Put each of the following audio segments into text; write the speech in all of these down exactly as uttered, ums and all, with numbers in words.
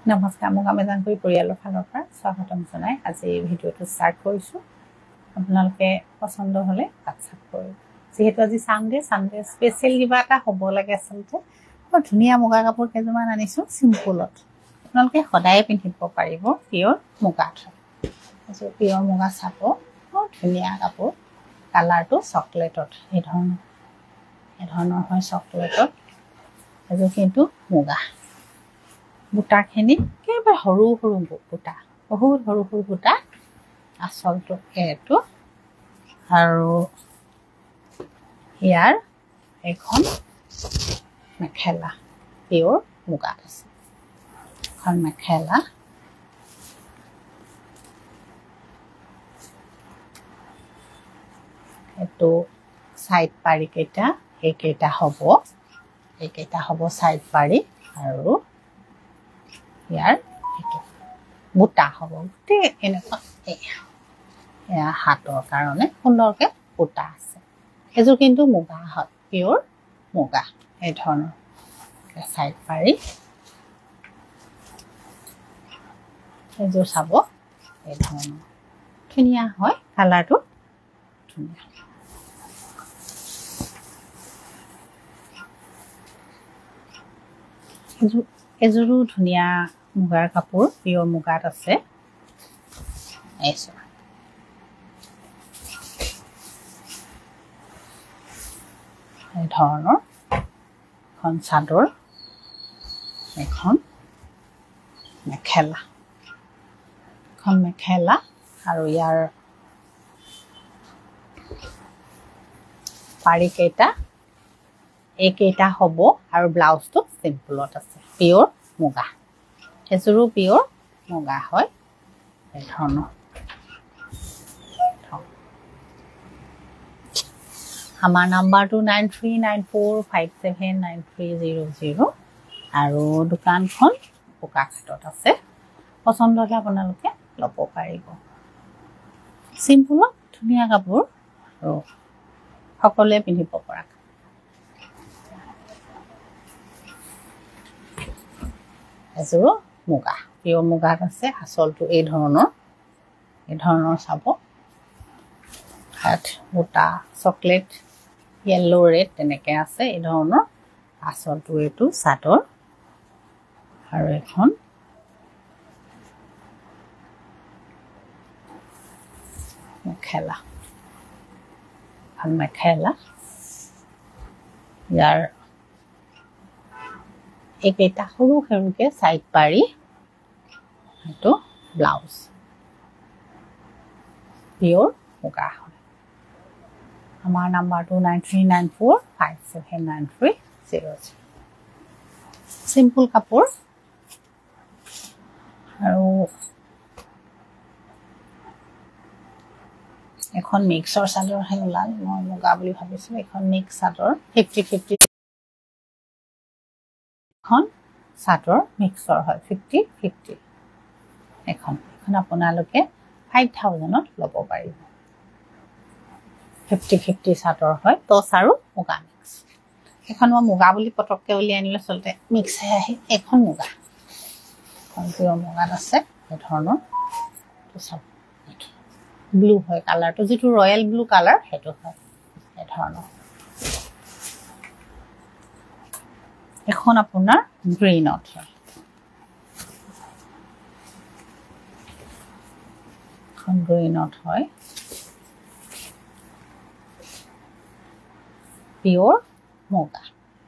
নমস্কাৰ মোক আমেজানপুৰী পৰিয়ালৰ ফালৰ পৰা স্বাগতম জনাই আজি এই ভিডিঅ'টো ষ্টাৰ্ট কৰিছোঁ আপোনালোকে পছন্দ হ'লে হোৱাটছআপ কৰিব যিহেতু আজি সানডে সানডে স্পেচিয়েল কিবা এটা হ'ব লাগে আচলতে মই ধুনীয়া মুগা কাপোৰ কেইযোৰমান আনিছোঁ চিম্পুলত আপোনালোকে সদায় পিন্ধিব পাৰিব পিয়ৰ মুগাত আজি পিয়ৰ মুগা চাব বৰ ধুনীয়া কাপোৰ কালাৰটো চকলেটত এই ধৰণৰ এই ধৰণৰ হয় চকলেটত এযোৰ কিন্তু মুগা বুটাখিনি কেইবাৰ সৰু সৰু বুটা বহুত সৰু সৰু বুটা আচলটো এইটো আৰু ইয়াৰ এখন মেখেলা পিয়ৰ মুগা আছে এখন মেখেলা এইটো সাইড পাৰি কেইটা এইকেইটা হ'ব এইকেইটা হ'ব সাইড পাৰি আৰু ইয়াৰ বুটা হ'ব গোটেই এনেকুৱা এয়া হাতৰ কাৰণে সুন্দৰকৈ বুটা আছে এযোৰ কিন্তু মুগা হয় পিয়ৰ মুগা এই ধৰণৰ সাইড পাৰি এযোৰ চাব এই ধৰণৰ ধুনীয়া হয় কালাৰটো ধুনীয়া এযোৰ এযোৰো ধুনীয়া মুগাৰ কাপোৰ পিয়ৰ মুগাত আছে এইযোৰ এই ধৰণৰ এখন চাদৰ এখন মেখেলা এখন মেখেলা আৰু ইয়াৰ পাৰি কেইটা এইকেইটা হ'ব আৰু ব্লাউজটো চিম্পলত আছে পিয়ৰ মুগা এযোৰো পিয়ৰ মুগা হয় এই ধৰণৰ আমাৰ নাম্বাৰটো nine three nine four five seven nine three zero' zero' আৰু দোকানখন বোকাখাটত আছে পচন্দ হ'লে আপোনালোকে ল'ব পাৰিব চিম্পুলত ধুনীয়া কাপোৰ আৰু সকলোৱে পিন্ধিব পৰা এযোৰ মুগা পিয়ৰ মুগাত আছে আচলটো এই ধৰণৰ এই ধৰণৰ চাব হাত বুটা চকলেট য়েল্লো ৰেড তেনেকৈ আছে এই ধৰণৰ আচলটো এইটো চাদৰ আৰু এখন মেখেলা এখন মেখেলা ইয়াৰ এইকেইটা সৰু সৰুকৈ চাইড পাৰি এইটো ব্লাউজ পিয়ৰ মুগা হয় আমাৰ নাম্বাৰটো nine three nine four five seven nine three zero' zero' simple কাপোৰ আৰু এখন মিক্সৰ চাদৰহে ওলাল মই মুগা বুলি ভাবিছোঁ এখন মিক্স চাদৰ ফিফটি ফিফটি এখন চাদৰ মিক্সৰ হয় ফিফটি ফিফটি এখন এখন আপোনালোকে ফাইভ থাউজেণ্ডত ল'ব পাৰিব ফিফটি ফিফটি চাদৰ হয় টচ আৰু মুগা মিক্স এখন মই মুগা বুলি পটককৈ উলিয়াই আনিলোঁ আচলতে মিক্সহে আহি এখন মুগা এখন পিয়ৰ মুগাত আছে এই ধৰণৰ চাব ব্লু হয় কালাৰটো যিটো ৰয়েল ব্লু কালাৰ সেইটো হয় এই ধৰণৰ এখন আপোনাৰ গ্ৰীণত হয় এখন গ্ৰীণত হয় পিয়ৰ মুগা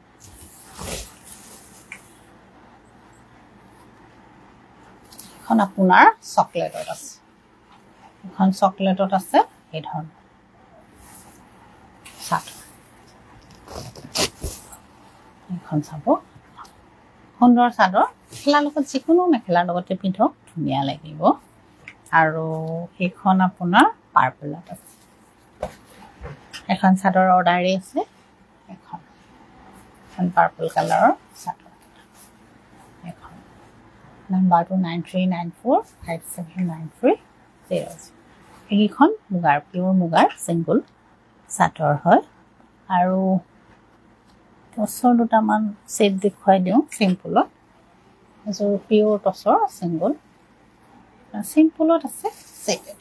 এখন আপোনাৰ চকলেটত আছে এখন চকলেটত আছে এই ধৰণৰ চাদৰ এখন চাব সুন্দৰ চাদৰ মেখেলাৰ লগত যিকোনো মেখেলাৰ লগতে পিন্ধক ধুনীয়া লাগিব আৰু এইখন আপোনাৰ পাৰ্পলত আছে এখন চাদৰ অৰ্ডাৰে আছে এখন এখন পাৰ্পল কালাৰৰ চাদৰ এখন নাম্বাৰটো nine three nine four five seven nine three zero' এইকেইখন মুগাৰ পিয়ৰ মুগাৰ চিংগুল চাদৰ হয় আৰু ওচৰ দুটামান সেট দেখুৱাই দিওঁ সিম্পলত এযোৰ পিয়ৰ টছৰ চিংগল চিম্পুলত আছে চেটেড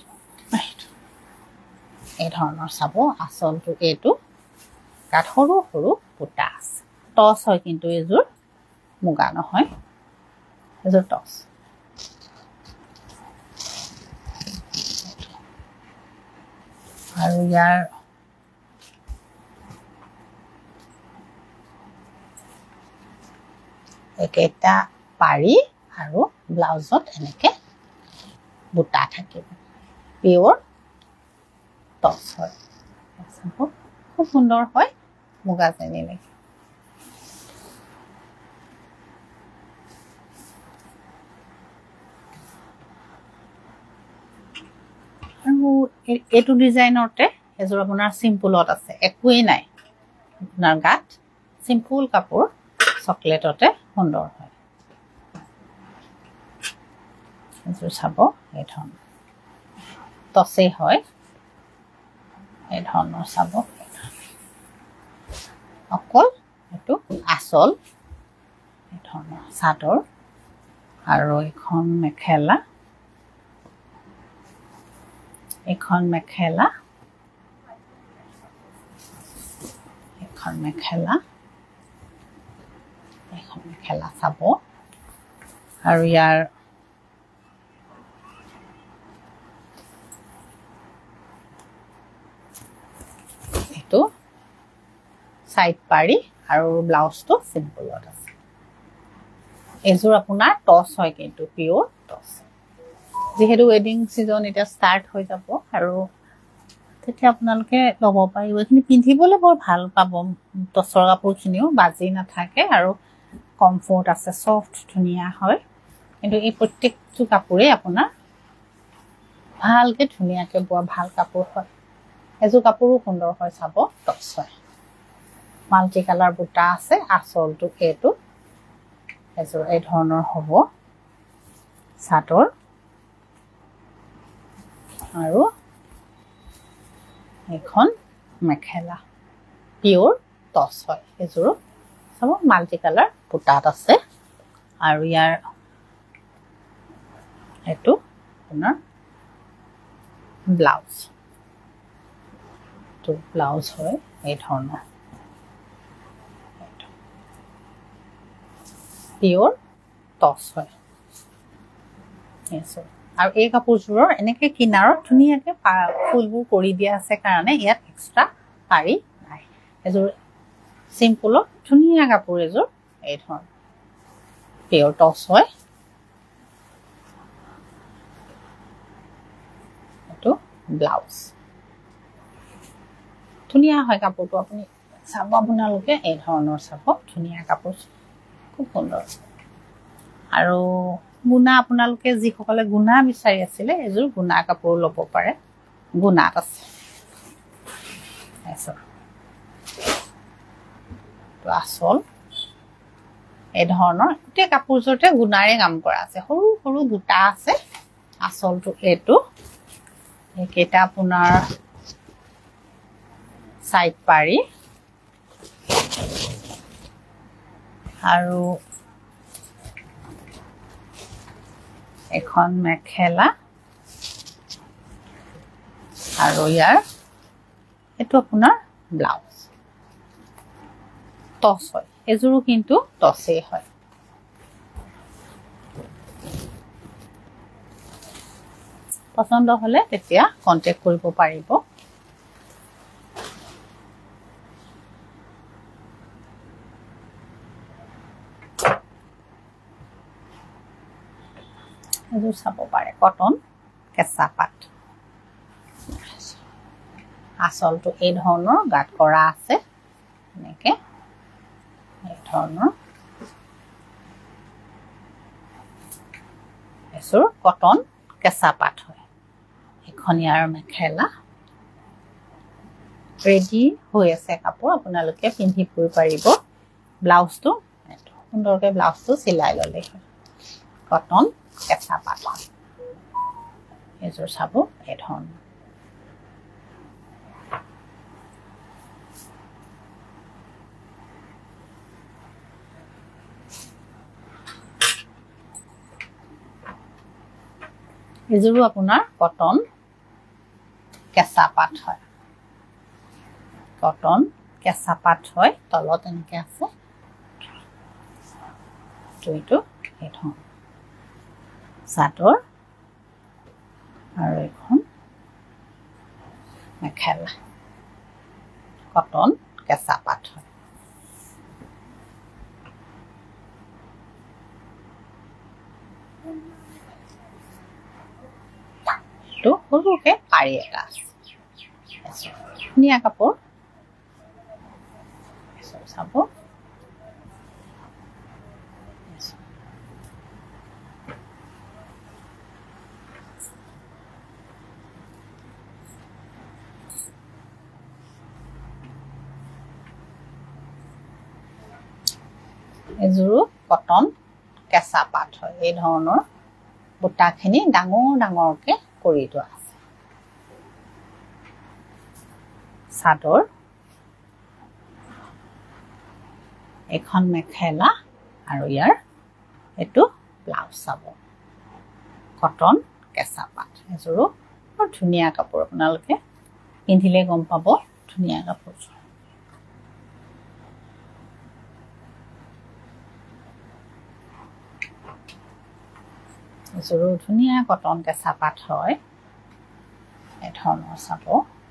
এই ধৰণৰ চাব আচলটো এইটো গাত সৰু সৰু বুটা আছে টছ হয় কিন্তু এযোৰ মুগা নহয় এযোৰ টছ আৰু ইয়াৰ একেটা পাৰি আৰু ব্লাউজত এনেকে বুটা থাকিব পিয়ৰ টছ হয় খুব সুন্দৰ হয় মুগা যেনে লাগে আৰু এইটো ডিজাইনতে এযোৰ আপোনাৰ চিম্পুলত আছে একোৱেই নাই আপোনাৰ গাত চিম্পুল কাপোৰ চকলেটতে সুন্দৰ হয় এযোৰ চাব এই ধৰণৰ টছেই হয় এই ধৰণৰ চাব অকল এইটো আচল এই ধৰণৰ চাদৰ আৰু এখন মেখেলা এখন মেখেলা এখন মেখেলা এখন মেখেলা চাব আৰু ইয়াৰ এইটো সাইড পাৰি আৰু ব্লাউজটো সিম্পলত আছে এযোৰ আপোনাৰ টছ হয় কিন্তু পিওর টছ যেহেতু ওয়েডিং সিজন এটা স্টার্ট হৈ যাব আৰু তেতিয়া আপোনালোকে লব পাৰিব এখিনি পিন্ধিবলৈ বৰ ভাল পাব টছৰ কাপোৰখিনিও বাজি নাথাকে আৰু কমফৰ্ট আছে সফট ধুনিয়া হয় কিন্তু এই প্ৰত্যেকটো কাপোৰে আপোনাৰ ভালকে ধুনিয়াকে বোৱা ভাল কাপোৰ হয় এযোৰ কাপোৰো সুন্দৰ হয় চাব টছ হয় মাল্টি কালাৰ বুটা আছে আচলটো এইটো এযোৰ এই ধৰণৰ হ'ব চাদৰ আৰু এখন মেখেলা পিওর টছ হয় এযোৰ সব মাল্টি কালার বুটাত আছে আৰু ইয়াৰ এটো আপোনাৰ ব্লাউজ তো ব্লাউজ হয় এই ধৰণৰ পিওর টছ হয় এসো আৰু এই কাপোৰযোৰৰ এনেকে কিনাৰত ধুনিয়াকে ফুলবোৰ কৰি দিয়া আছে কাৰণে ইয়াত এক্সট্ৰা পাৰি নাই এযোৰ সিম্পল ধুনিয়া কাপোৰ এযোৰ এই ধৰণৰ পিওর টছ হয় এটো ব্লাউজ ধুনিয়া হয় কাপোৰটো আপুনি চাব আপোনালোকে এই ধৰণৰ চাব ধুনিয়া কাপোৰ খুব সুন্দৰ আৰু গুনা আপোনালোকে যি সকলে গুনা বিচাৰি আছিলে এযোৰ গুনা কাপোৰ লব পাৰে গুনাত আছে এসো তো আসল এই ধৰণৰ গোটেই কাপোৰজোৰতে গুনাৰে কাম কৰা আছে সৰু সৰু বুটা আছে আসলটো এটো একেটা আপোনাৰ সাইড পাৰি আৰু এখন মেখেলা আৰু ইয়াৰ এটো আপোনাৰ ব্লাউজ টছ হয় এযোৰো কিন্তু টছে হয় পছন্দ হলে তেতিয়া কন্টাক্ট কৰিব পাৰিব এযোৰ চাব পাৰে কটন কেঁচা পাট আসলটো এই ধৰণৰ গাত কৰা আছে এনেকে এই ধৰণৰ এযোৰ কটন কেঁচা পাট হয় এখন ইয়াৰ মেখেলা ৰেডি হৈ আছে কাপোৰ আপোনালোকে পিন্ধি ফুৰিব পাৰিব ব্লাউজটো সুন্দৰকে ব্লাউজটো চিলাই ললে হয় কটন কেঁচা পাট এযোৰ চাব এই ধৰণৰ এযোৰো আপোনাৰ কটন কেঁচা পাট হয় কটন কেঁচা পাট হয় তলত এনেকৈ আছে এইটো এইটো চাদৰ আৰু এখন মেখেলা কটন কেঁচা পাট হয় এইটো সৰুকৈ পাৰি এটা আছে ধুনীয়া কাপোৰ চাব এযোৰো কটন কেঁচা পাট হয় এই ধৰণৰ বুটাখিনি ডাঙৰ ডাঙৰকৈ কৰি থোৱা আছে চাদৰ এখন মেখেলা আৰু ইয়াৰ এইটো ব্লাউজ চাব কটন কেঁচা পাট এযোৰো বৰ ধুনীয়া কাপোৰ আপোনালোকে পিন্ধিলে গম পাব ধুনীয়া কাপোৰ এযোৰো ধুনীয়া কটন কেঁচা পাট হয় এই ধৰণৰ চাব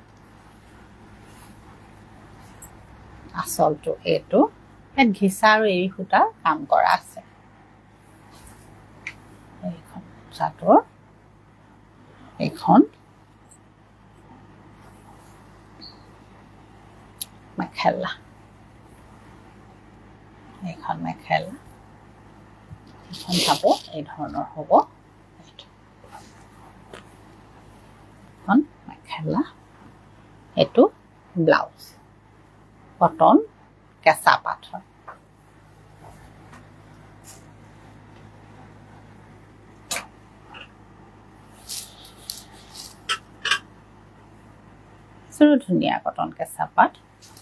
আচলটো এইটো ইয়াত ঘিচা আৰু এৰী সূতাৰ কাম কৰা আছে এইখন চাদৰ এইখন মেখেলা এইখন মেখেলা এইখন চাব এই ধৰণৰ হ'ব এইখন মেখেলা এইটো ব্লাউজ কটন কেঁচা পাট হয় ধুনীয়া কটন কেঁচা পাট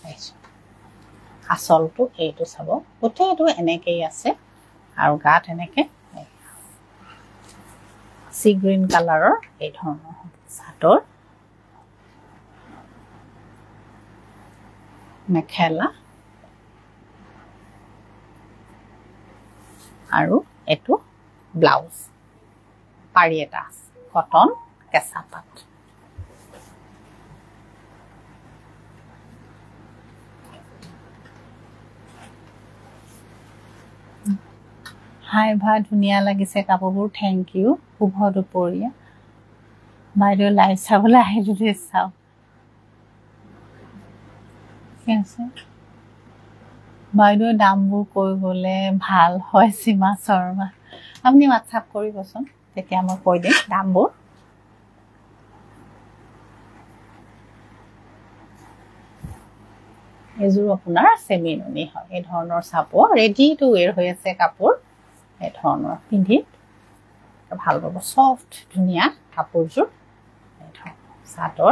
আচলটো এইটো চাব গোটেইটো এনেকেই আছে আৰু গাত এনেকে সি গ্ৰীন কালাৰৰ এই ধৰণৰ চাদৰ মেখেলা আৰু এইটো ব্লাউজ পাৰি এটা আছে কটন কেঁচা পাট হাই ভা ধুনীয়া লাগিছে কাপোৰবোৰ থেংক ইউ শুভ দুপৰীয়া বাইদেউ লাইভ চাবলৈ আহিলোঁ দেই চাওক ঠিক আছে বাইদেউ দামবোৰ কৈ গ'লে ভাল হয় সীমা শৰ্মা আপুনি হোৱাটছআপ কৰিবচোন তেতিয়া মই কৈ দিম দামবোৰ এযোৰ আপোনাৰ চেমি নুনি হয় এই ধৰণৰ চাব ৰেডি টু ৱেৰ হৈ আছে কাপোৰ এই ধৰণৰ পিন্ধি ভাল পাব সফ্ট ধুনীয়া কাপোৰযোৰ চাদৰ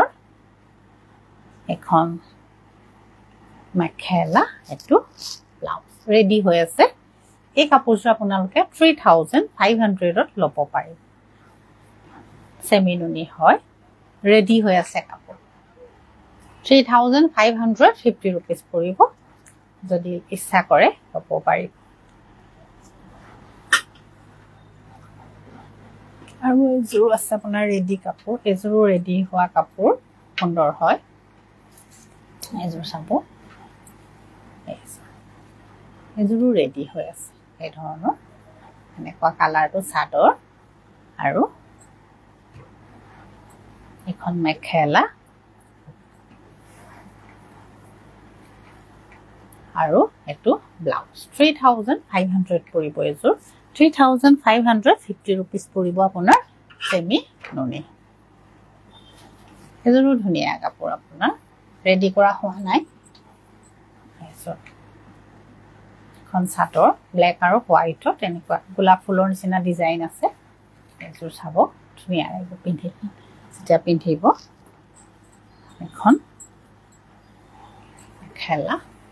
এখন মেখেলা এইটো ব্লাউজ ৰেডি হৈ আছে এই কাপোৰযোৰ আপোনালোকে থ্ৰী থাউজেণ্ড ফাইভ হাণ্ড্ৰেডত ল'ব পাৰি চেমি নুনি হয় ৰেডি হৈ আছে কাপোৰ three thousand five hundred fifty rupees পৰিব যদি ইচ্ছা কৰে ল'ব পাৰিব আৰু এযোৰ আছে আপোনাৰ ৰেডি কাপোৰ এযোৰো ৰেডি হোৱা কাপোৰ সুন্দৰ হয় এযোৰ চাব এযোৰো ৰেডি হৈ আছে এই ধৰণৰ এনেকুৱা কালাৰটো চাদৰ আৰু এখন মেখেলা আৰু এটো blouse three thousand five hundred পৰিব এযোৰ three thousand five hundred fifty rupees পৰিব আপোনাৰ চেমি নুনি এযোৰো ধুনীয়া কাপোৰ আপোনাৰ ৰেডি কৰা হোৱা নাই এখন চাদৰ ব্লেক আৰু হোৱাইটত তেনেকুৱা গোলাপ ফুলৰ নিচিনা ডিজাইন আছে এযোৰ চাব ধুনীয়া লাগিব পিন্ধি যেতিয়া পিন্ধিব এখন মেখেলা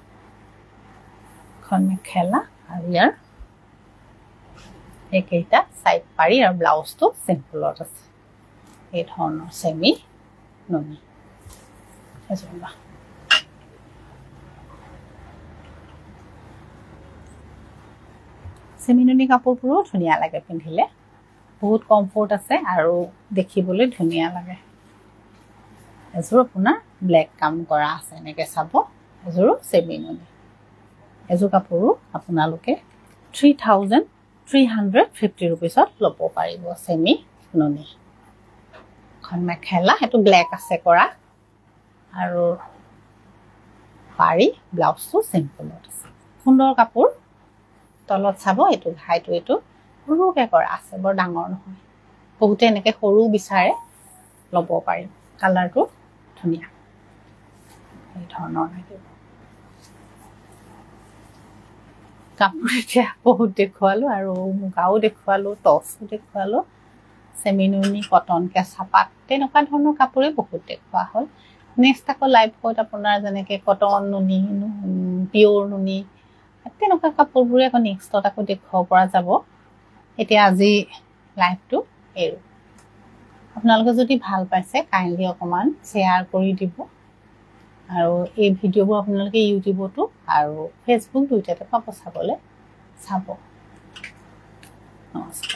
এখন মেখেলা আৰু ইয়াৰ একেইটা সাইড পাৰি আৰু ব্লাউজটো সিম্পলত আছে এই ধৰণৰ চেমি নুনি এজোৰ চেমি নুনি কাপোৰবোৰো ধুনীয়া লাগে পিন্ধিলে বহুত কমফৰ্ট আছে আৰু দেখিবলৈ ধুনীয়া লাগে এজোৰ আপোনাৰ ব্লেক কাম কৰা আছে এনেকৈ চাব এজোৰ চেমি নুনি এজোৰ কাপোৰো আপোনালোকে three thousand three hundred fifty ৰুপিছত ল'ব পাৰিব চেমি নুনি এখন মেখেলা সেইটো ব্লেক আছে কৰা আৰু পাৰি ব্লাউজটো চিম্পলত আছে সুন্দৰ কাপোৰ তলত চাব এইটো ঘাইটো এইটো সৰুকৈ কৰা আছে বৰ ডাঙৰ নহয় বহুতে এনেকৈ সৰু বিচাৰে ল'ব পাৰিম কালাৰটো ধুনীয়া এই ধৰণৰ লাগিব কাপোৰ এতিয়া বহুত দেখুৱালোঁ আৰু মুগাও দেখুৱালোঁ টচো দেখুৱালোঁ চেমি নুনি কটন কেঁচা পাত তেনেকুৱা ধৰণৰ কাপোৰে বহুত দেখুওৱা হ'ল নেক্সট আকৌ লাইভত আপোনাৰ যেনেকৈ কটন নুনি পিয়'ৰ নুনি তেনেকুৱা কাপোৰবোৰে আকৌ নেক্সটত আকৌ দেখুৱাব পৰা যাব এতিয়া আজি লাইভটো এৰো আপোনালোকে যদি ভাল পাইছে কাইণ্ডলি অকণমান শ্বেয়াৰ কৰি দিব আৰু এই ভিডিঅ'বোৰ আপোনালোকে ইউটিউবতো আৰু ফেচবুক দুইটাতে পাব চাবলৈ চাব নমস্কাৰ